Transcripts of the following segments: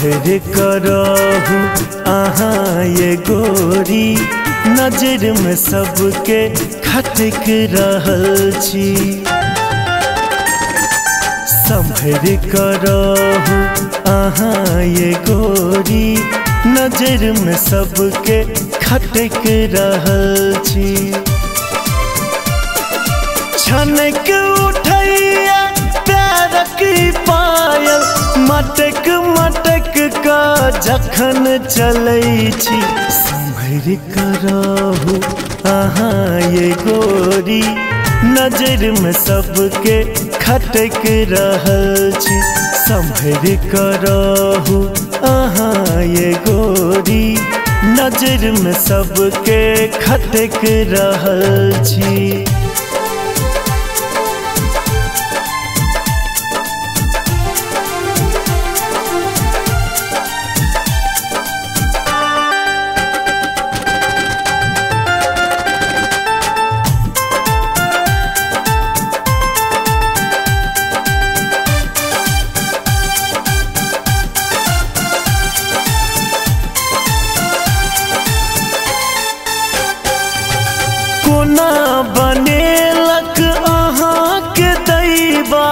संभर करहु अहाँ ये गोरी, नजर में सबके खटक रहल छी। संभर करहु अहाँ ये गोरी, नजर में सबके खटक रहल छी। छनक उठैया पैरक पायल, मटक मटक का जखन चलै छी। संभर करहु अहाँ ये गोरी, नजर में सबके खटक रहल छी। संभर करहु अहाँ ये गोरी, नजर में सबके खटक रहल छी। कोना बनेलक अहाँ के दैबा,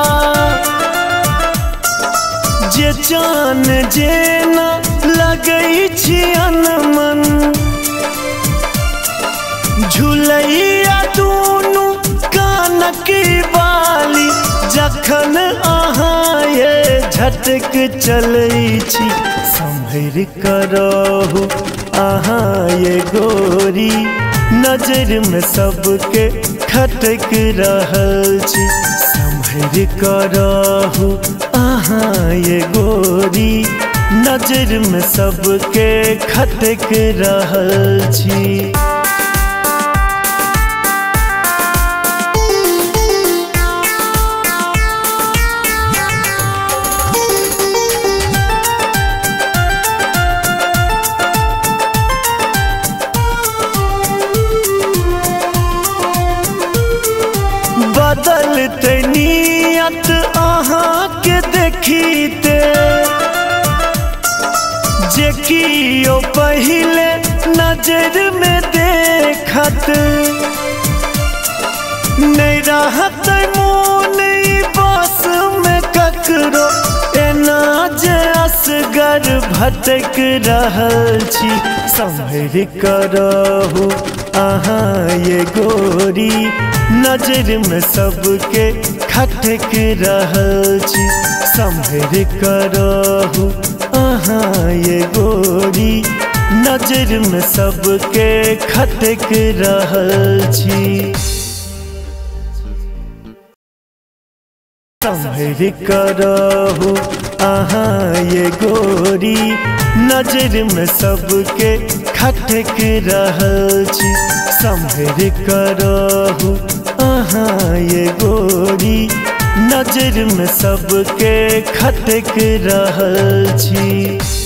जे चान जेना लगै छी अनमन। झुलैया दुनू कानक बाली, जखन अहाँ ये झटक चलै छी। संभर करहु अहाँ ये गोरी, नजर में सबके खटक रहल छी। संभर करहु अहाँ ये गोरी, नजर में सबके खटक रहल छी। बदलते नियत अहाँ के देखीते, जे कियो पहले नजर में देखत। नहीं रहत मोन बस में ककरो, एना जे असगर भटक रहल छी। संभर करहु अहाँ ये गोरी, नजर में सबके खटक रहल छी। संभर करहु अहाँ ये गोरी, नजर में सबके खटक रहल छी। संभर करहु अहाँ ये गोरी, नजर में सबके खटक रहल छी। संभर करहु अहाँ ये गोरी, नजर में सबके खटक रहल छी।